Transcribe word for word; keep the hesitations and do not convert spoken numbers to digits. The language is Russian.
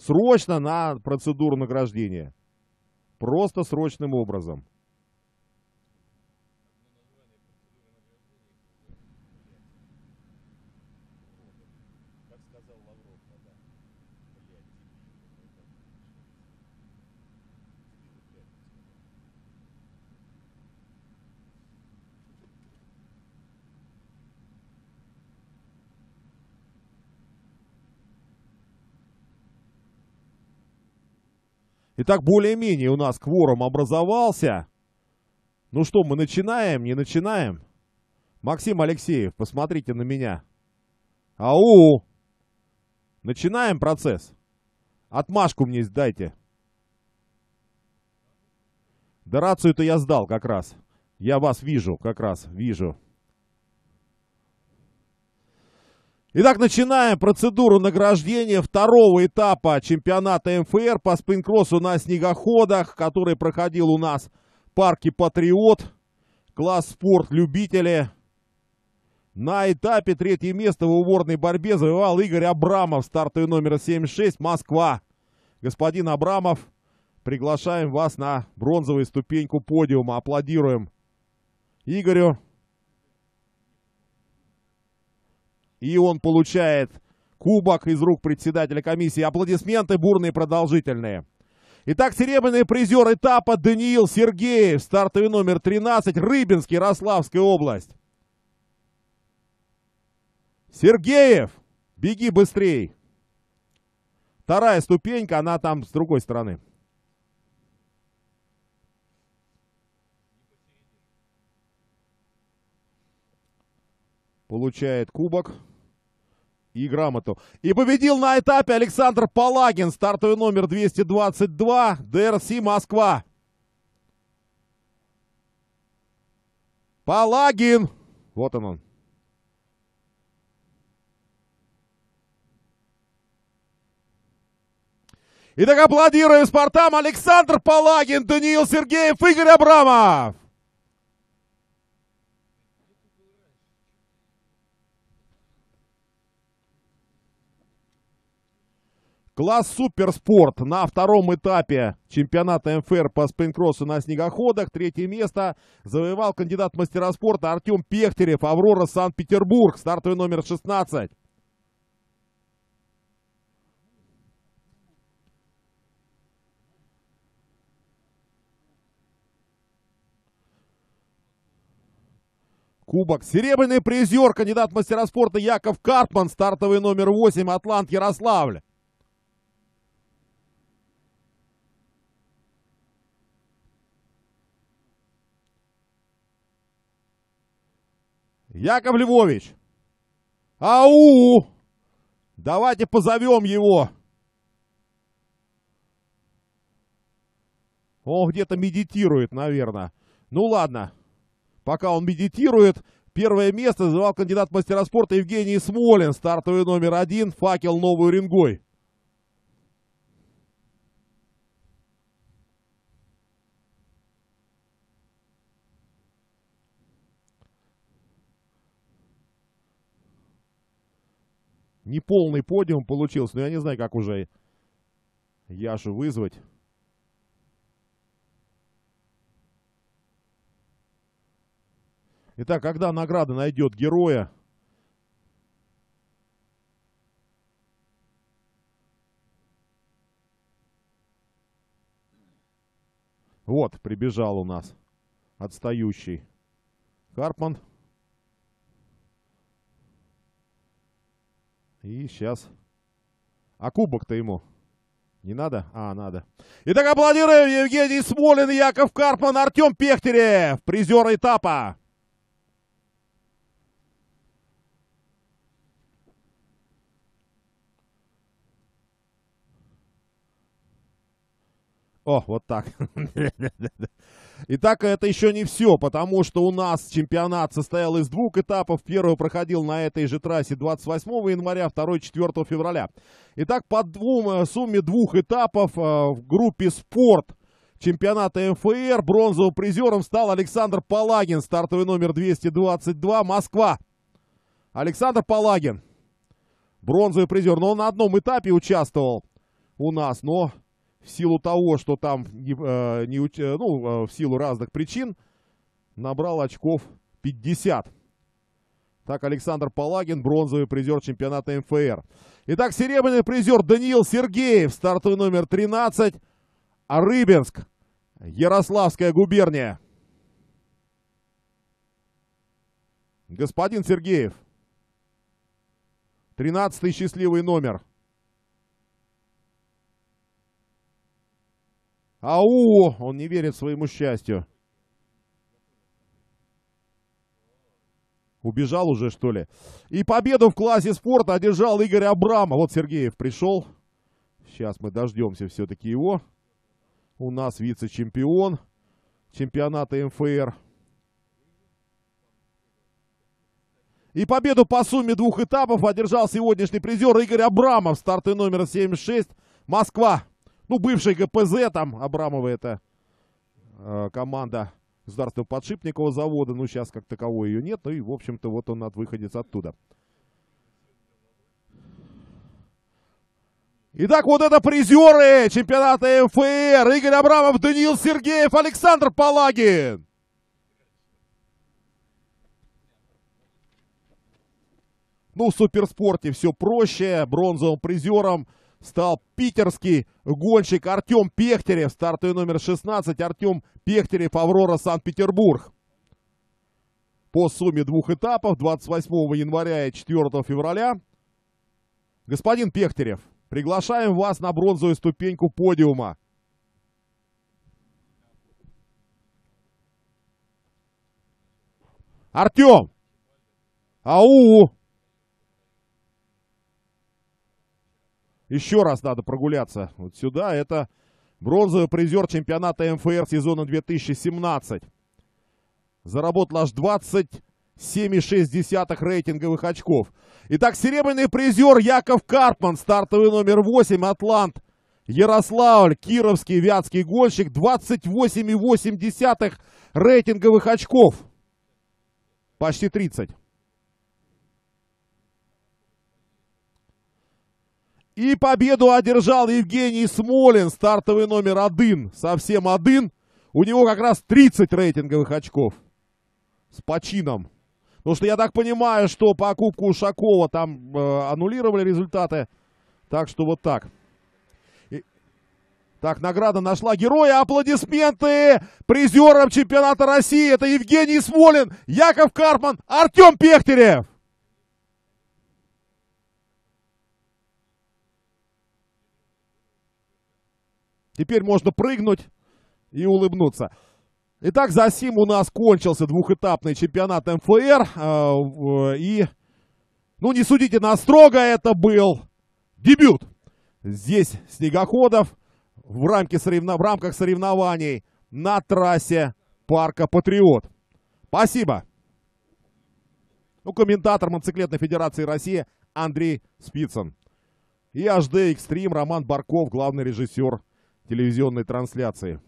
Срочно на процедуру награждения. Просто срочным образом. Итак, более-менее у нас кворум образовался. Ну что, мы начинаем, не начинаем? Максим Алексеев, посмотрите на меня. Ау! Начинаем процесс. Отмашку мне дайте. Да рацию-то я сдал как раз. Я вас вижу, как раз вижу. Итак, начинаем процедуру награждения второго этапа чемпионата эм эф эр по спинкроссу на снегоходах, который проходил у нас в парке Патриот, класс спорт любители. На этапе третье место в уборной борьбе завоевал Игорь Абрамов, стартовый номер семьдесят шесть, Москва. Господин Абрамов, приглашаем вас на бронзовую ступеньку подиума. Аплодируем Игорю. И он получает кубок из рук председателя комиссии. Аплодисменты бурные, продолжительные. Итак, серебряный призер этапа Даниил Сергеев, стартовый номер тринадцать, Рыбинск, Ярославская область. Сергеев, беги быстрей. Вторая ступенька, она там с другой стороны. Получает кубок и грамоту. И победил на этапе Александр Палагин, стартовый номер двести двадцать два, дэ эр си Москва. Палагин! Вот он он. Итак, аплодируем спортам. Александр Палагин, Даниил Сергеев, Игорь Абрамов. Класс суперспорт на втором этапе чемпионата эм эф эр по спинкроссу на снегоходах. Третье место завоевал кандидат в мастера спорта Артем Пехтерев, Аврора, Санкт-Петербург, стартовый номер шестнадцать. Кубок. Серебряный призер, кандидат в мастера спорта Яков Карпман, стартовый номер восемь, Атлант, Ярославль. Яков Львович. Ау! Давайте позовем его. Он где-то медитирует, наверное. Ну ладно. Пока он медитирует, первое место завоевал кандидат в мастера спорта Евгений Смолин, стартовый номер один, факел Новый Уренгой. Неполный подиум получился, но я не знаю, как уже Яшу вызвать. Итак, когда награда найдет героя? Вот, прибежал у нас отстающий Карпман. И сейчас. А кубок-то ему не надо? А, надо. Итак, аплодируем. Евгений Смолин, Яков Карпман, Артем Пехтерев, призер этапа. О, вот так. Итак, это еще не все, потому что у нас чемпионат состоял из двух этапов. Первый проходил на этой же трассе двадцать восьмого января, второй четвёртого февраля. Итак, по двум, сумме двух этапов в группе «Спорт» чемпионата эм эф эр бронзовым призером стал Александр Палагин, стартовый номер двести двадцать два, Москва. Александр Палагин, бронзовый призер, но он на одном этапе участвовал. у нас, но в силу того, что там, не, э, не, ну, в силу разных причин, набрал очков пятьдесят. Так, Александр Палагин, бронзовый призер чемпионата эм эф эр. Итак, серебряный призер Даниил Сергеев, стартовый номер тринадцать, Рыбинск, Ярославская губерния. Господин Сергеев, тринадцатый счастливый номер. Ау, он не верит своему счастью. Убежал уже, что ли? И победу в классе спорта одержал Игорь Абрамов. Вот Сергеев пришел. Сейчас мы дождемся все-таки его. У нас вице-чемпион чемпионата эм эф эр. И победу по сумме двух этапов одержал сегодняшний призер Игорь Абрамов. Стартовый номер семьдесят шесть. Москва. Ну, бывший гэ пэ зэ там. Абрамова это э, команда Государственного подшипникового завода. Ну, сейчас как таковой ее нет. Ну и, в общем-то, вот он от выходец оттуда. Итак, вот это призеры чемпионата эм эф эр. Игорь Абрамов, Даниил Сергеев, Александр Палагин. Ну, в суперспорте все проще. Бронзовым призером стал питерский гонщик Артем Пехтерев. Стартовый номер шестнадцать. Артем Пехтерев, Аврора, Санкт-Петербург. По сумме двух этапов, двадцать восьмого января и четвёртого февраля. Господин Пехтерев, приглашаем вас на бронзовую ступеньку подиума. Артем! Ау! Еще раз надо прогуляться вот сюда. Это бронзовый призер чемпионата эм эф эр сезона две тысячи семнадцать. Заработал аж двадцать семь и шесть десятых рейтинговых очков. Итак, серебряный призер Яков Карпман. Стартовый номер восемь. Атлант. Ярославль. Кировский вятский гонщик. двадцать восемь и восемь десятых рейтинговых очков. Почти тридцать. И победу одержал Евгений Смолин, стартовый номер один, совсем один. У него как раз тридцать рейтинговых очков. С почином. Потому что я так понимаю, что покупку Ушакова там э, аннулировали результаты. Так что вот так. И... Так, награда нашла героя. Аплодисменты призерам чемпионата России. Это Евгений Смолин, Яков Карпман, Артем Пехтерев. Теперь можно прыгнуть и улыбнуться. Итак, за сим у нас кончился двухэтапный чемпионат эм эф эр. Э, и, ну не судите нас строго, это был дебют. Здесь снегоходов в, рамке соревнов... в рамках соревнований на трассе парка Патриот. Спасибо. Ну, комментатор мотоциклетной федерации России Андрей Спицын. И эйч ди Extreme Роман Барков, главный режиссер телевизионной трансляции.